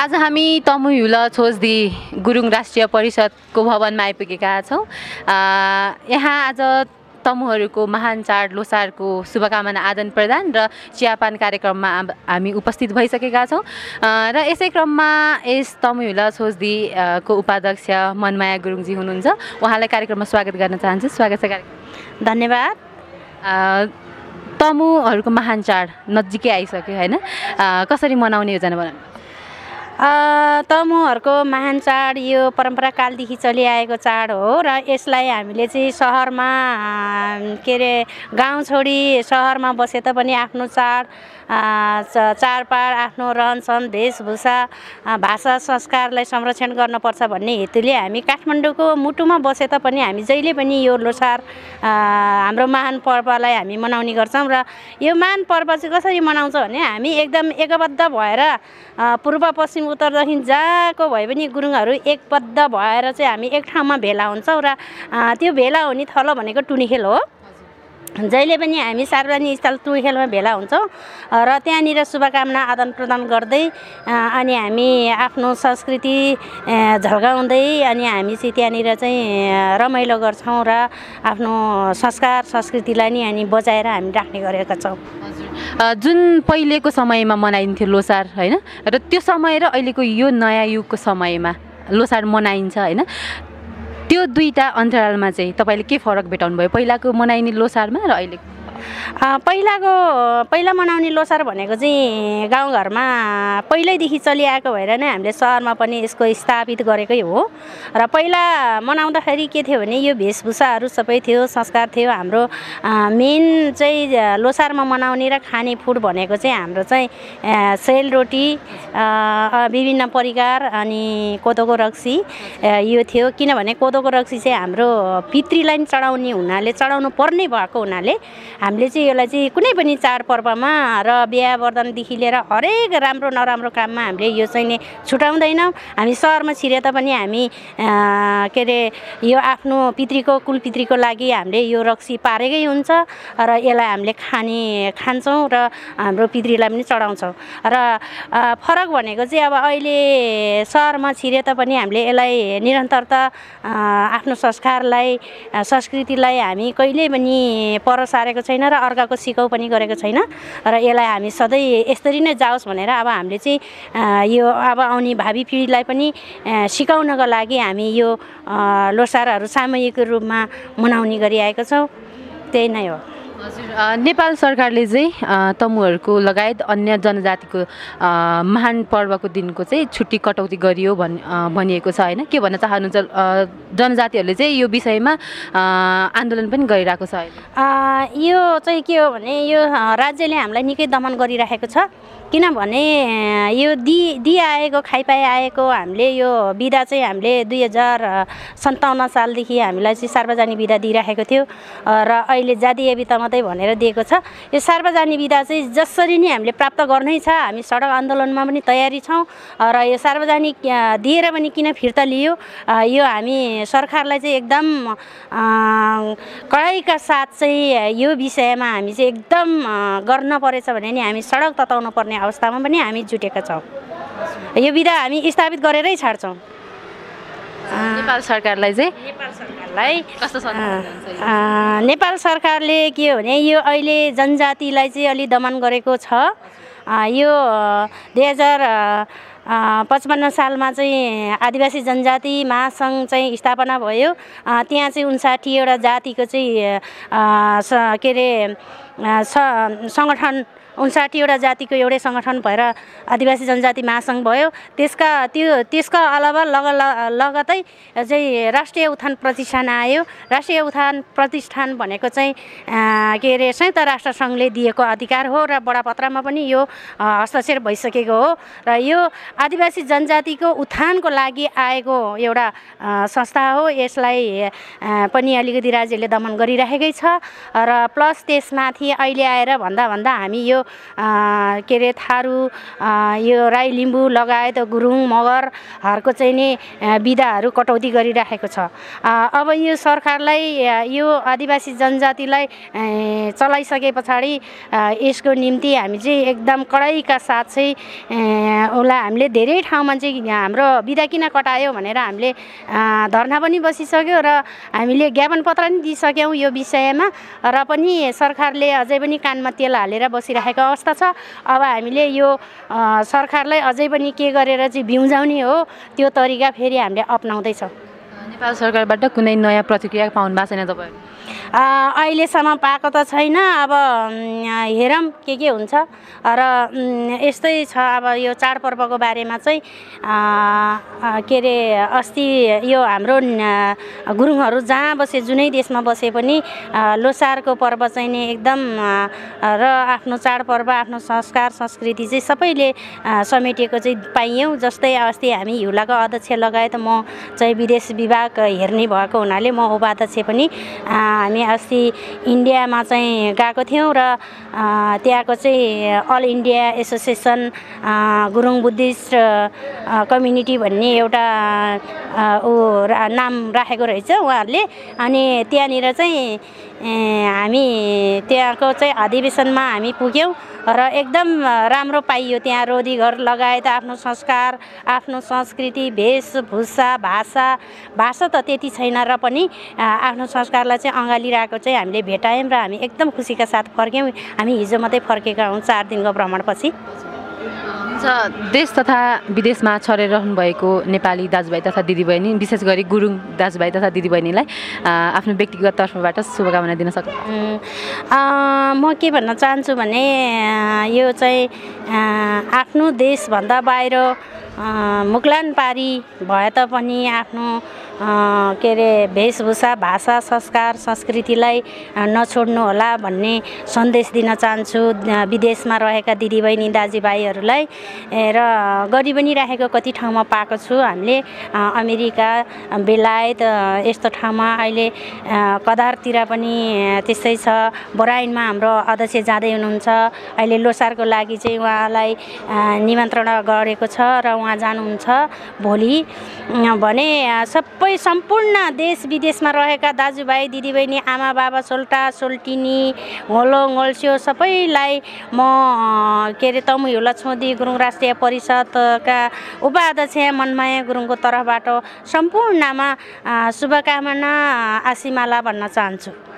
आज हामी तमुहुल छोजदी गुरुङ राष्ट्रिय परिषदको भवनमा आइपुगेका छौँ। यहाँ आज तमुहरूको महान चाड लोसारको शुभकामना आदान प्रदान र चियापान कार्यक्रममा हामी उपस्थित भइसकेका छौँ र यसै क्रममा यस तमुहुल छोजदी को उपाध्यक्ष मनमाया गुरुङजी हुनुहुन्छ। उहाँलाई कार्यक्रममा स्वागत गर्न चाहन्छु। स्वागत छ कार्यक्रम। धन्यवाद। तमुहरूको महान चाड नजिकै आइसक्यो हैन, कसरी मनाउने योजना बनाउनु? तमुहरूको महान चाड यो परम्पराकालदेखि चलिआएको चाड हो र यसलाई हामीले चाहिँ सहरमा के अरे गाउँ छोडी सहरमा बसे तापनि आफ्नो चाडपाड आफ्नो रहनसहन वेशभूषा भाषा संस्कारलाई संरक्षण गर्नुपर्छ भन्ने हेतुले हामी काठमाडौँको मुटुमा बसे तापनि हामी जहिले पनि यो लोसार हाम्रो महान पर्वलाई हामी मनाउने गर्छौँ। र यो महान पर्व चाहिँ कसरी मनाउँछ भने हामी एकदम एकबद्ध भएर पूर्व पश्चिम उत्तर दक्षिण जहाँको भए पनि गुरुङहरू एकबद्ध भएर चाहिँ हामी एक ठाउँमा भेला हुन्छौँ र त्यो भेला हुने थलो भनेको टुनिखेल हो। जहिले पनि हामी सार्वजनिक स्थल टुनिखेलमा भेला हुन्छौँ र त्यहाँनिर शुभकामना आदान प्रदान गर्दै अनि हामी आफ्नो संस्कृति झल्काउँदै अनि हामी चाहिँ त्यहाँनिर चाहिँ रमाइलो गर्छौँ र आफ्नो संस्कार संस्कृतिलाई नि अनि बचाएर हामी राख्ने गरेका छौँ। जुन पहिलेको समयमा मनाइन्थ्यो लोसार हैन, र त्यो समय र अहिलेको यो नयाँ युगको समयमा लोसार मनाइन्छ हैन, त्यो दुईटा अन्तरालमा चाहिँ तपाईँले के फरक भेटाउनु भयो पहिलाको मनाइने लोसारमा र अहिलेको? पहिला मनाउने लोसार भनेको चाहिँ गाउँघरमा पहिल्यैदेखि चलिआएको भएर नै हामीले सहरमा पनि यसको स्थापित गरेकै हो। र पहिला मनाउँदाखेरि के थियो भने यो वेशभूषाहरू सबै थियो, संस्कार थियो। हाम्रो मेन चाहिँ लोसारमा मनाउने र खाने फुड भनेको चाहिँ हाम्रो चाहिँ सेलरोटी, विभिन्न परिकार अनि कोदोको रक्सी यो थियो। किनभने कोदोको रक्सी चाहिँ हाम्रो पितृलाई पनि चढाउने हुनाले चढाउनु पर्ने भएको हुनाले हामीले चाहिँ यसलाई चाहिँ कुनै पनि चाडपर्वमा र बिहावर्धनदेखि लिएर हरेक राम्रो नराम्रो काममा हामीले यो चाहिँ नि छुटाउँदैनौँ। हामी सहरमा छिरे तापनि हामी के अरे यो आफ्नो पितृको कुलपितृको लागि हामीले यो रक्सी पारेकै हुन्छ र यसलाई हामीले खान्छौँ र हाम्रो पितृलाई पनि चढाउँछौँ। र फरक भनेको चाहिँ अब अहिले सहरमा छिरे तापनि हामीले यसलाई निरन्तरता आफ्नो संस्कारलाई संस्कृतिलाई हामी कहिल्यै पनि पर सारेको छैन र अर्काको सिकाउ पनि गरेको छैन र यसलाई हामी सधैँ यसरी नै जाओस् भनेर अब हामीले चाहिँ यो अब आउने भावी पिँढीलाई पनि सिकाउनको लागि हामी यो लोसारहरू सामूहिक रूपमा मनाउने गरिआएका छौँ। त्यही नै हो। हजुर, नेपाल सरकारले चाहिँ तमुहरूको लगायत अन्य जनजातिको महान पर्वको दिनको चाहिँ छुट्टी कटौती गरियो भनिएको छ हैन, के भन्न चाहनुहुन्छ? जनजातिहरूले चाहिँ यो विषयमा आन्दोलन पनि गरिरहेको छ हैन। यो चाहिँ के हो भने यो राज्यले हामीलाई निकै दमन गरिरहेको छ। किनभने यो दिआएको खाइपाइ आएको हामीले यो बिदा चाहिँ हामीले 2057 सालदेखि हामीलाई चाहिँ सार्वजनिक बिदा दिइराखेको थियो र अहिले जातीय बिदा मात्रै भनेर दिएको छ। यो सार्वजनिक बिदा चाहिँ जसरी नै हामीले प्राप्त गर्नै छ। हामी सडक आन्दोलनमा पनि तयारी छौँ र यो सार्वजनिक दिएर पनि किन फिर्ता लियो, यो हामी सरकारलाई चाहिँ एकदम कडाइका साथ चाहिँ यो विषयमा हामी चाहिँ एकदम गर्न परेछ भने नि हामी सडक तताउनु पर्ने अवस्थामा पनि हामी जुटेका छौँ। यो बिदा हामी स्थापित गरेरै छाड्छौँ। नेपाल सरकारलाई नेपाल सरकारले के हो भने यो अहिले जनजातिलाई चाहिँ अलि दमन गरेको छ। यो 2055 सालमा चाहिँ आदिवासी जनजाति महासङ्घ चाहिँ स्थापना भयो। त्यहाँ चाहिँ 59वटा जातिको चाहिँ के अरे सङ्गठन 59वटा जातिको एउटै सङ्गठन भएर आदिवासी जनजाति महासङ्घ भयो। त्यसका अलावा लगतै चाहिँ राष्ट्रिय उत्थान प्रतिष्ठान आयो। राष्ट्रिय उत्थान प्रतिष्ठान भनेको चाहिँ के अरे संयुक्त राष्ट्र सङ्घले दिएको अधिकार हो र बडापत्रमा पनि यो हस्ताक्षर भइसकेको हो र यो आदिवासी जनजातिको उत्थानको लागि आएको एउटा संस्था हो। यसलाई पनि अलिकति राज्यले दमन गरिराखेकै छ र प्लस त्यसमाथि अहिले आएर भन्दा हामी यो के अरे थारू यो राई लिम्बू लगायत गुरुङ मगरहरूको चाहिँ नि बिदाहरू कटौती गरिराखेको छ। अब यो सरकारलाई यो आदिवासी जनजातिलाई चलाइसके पछाडि यसको निम्ति हामी चाहिँ एकदम कडाइका साथ चाहिँ उसलाई हामीले धेरै ठाउँमा चाहिँ हाम्रो बिदा किन कटायो भनेर हामीले धरना पनि बसिसक्यो र हामीले ज्ञापन पत्र पनि दिइसक्यौँ यो विषयमा र पनि सरकारले अझै पनि कानमा तेल हालेर बसिरहेको अवस्था छ। अब हामीले यो सरकारलाई अझै पनि के गरेर चाहिँ बिउजाउने हो त्यो तरिका फेरि हामीले अपनाउँदैछौँ। नेपाल सरकारबाट कुनै नयाँ प्रतिक्रिया पाउनु भएको छैन तपाईँ? अहिलेसम्म पाएको त छैन। अब हेरौँ के हुन्छ र यस्तै छ। अब यो चाडपर्वको बारेमा चाहिँ के अरे अस्ति यो हाम्रो गुरुङहरू जहाँ बसे जुनै देशमा बसे पनि लोसारको पर्व चाहिँ नि एकदम र आफ्नो चाडपर्व आफ्नो संस्कार संस्कृति चाहिँ सबैले समेटिएको चाहिँ पाइयौँ। जस्तै अस्ति हामी हिउलाको अध्यक्ष लगायत म चाहिँ विदेश विभाग हेर्ने भएको हुनाले म उपाध्यक्ष पनि हामी अस्ति इन्डियामा चाहिँ गएको थियौँ र त्यहाँको चाहिँ all India association Gurung Buddhist community भन्ने एउटा नाम राखेको रहेछ उहाँहरूले। अनि त्यहाँनिर चाहिँ हामी त्यहाँको चाहिँ अधिवेशनमा हामी पुग्यौँ र एकदम राम्रो पाइयो। त्यहाँ रोदीघर लगायत आफ्नो संस्कार आफ्नो संस्कृति वेशभूषा भाषा त त्यति छैन र पनि आफ्नो संस्कारलाई चाहिँ अँगालिरहेको चाहिँ हामीले भेटायौँ र हामी एकदम खुसीका साथ फर्क्यौँ। हामी हिजो मात्रै फर्केका हौँ 4 दिनको भ्रमणपछि। देश तथा विदेशमा छरेर रहनुभएको नेपाली दाजुभाइ तथा दिदीबहिनी विशेष गरी गुरुङ दाजुभाइ तथा दिदीबहिनीलाई आफ्नो व्यक्तिगत तर्फबाट शुभकामना दिन सक्छु। म के भन्न चाहन्छु भने यो चाहिँ आफ्नो देशभन्दा बाहिर मुक्लान पारी भए तापनि आफ्नो के अरे वेशभूषा भाषा संस्कार संस्कृतिलाई नछोड्नु होला भन्ने सन्देश दिन चाहन्छु विदेशमा रहेका दिदीबहिनी दाजुभाइहरूलाई। र गरी पनि राखेको कति ठाउँमा पाएको छु हामीले अमेरिका बेलायत यस्तो ठाउँमा अहिले कदारतिर पनि त्यस्तै छ। बराइनमा हाम्रो अध्यक्ष जाँदै हुनुहुन्छ। अहिले लोसारको लागि चाहिँ उहाँलाई निमन्त्रण गरेको छ र उहाँ जानुहुन्छ भोलि। भने सबै सम्पूर्ण देश विदेशमा रहेका दाजुभाइ दिदीबहिनी आमा बाबा सोल्टा सोल्टिनी होलो होल्स्यो सबैलाई म के अरे तमु हिउला छोदी गुरुङ राष्ट्रिय परिषदका उपाध्यक्ष मनमाया गुरुङको तर्फबाट सम्पूर्णमा शुभकामना आशीमाला भन्न चाहन्छु।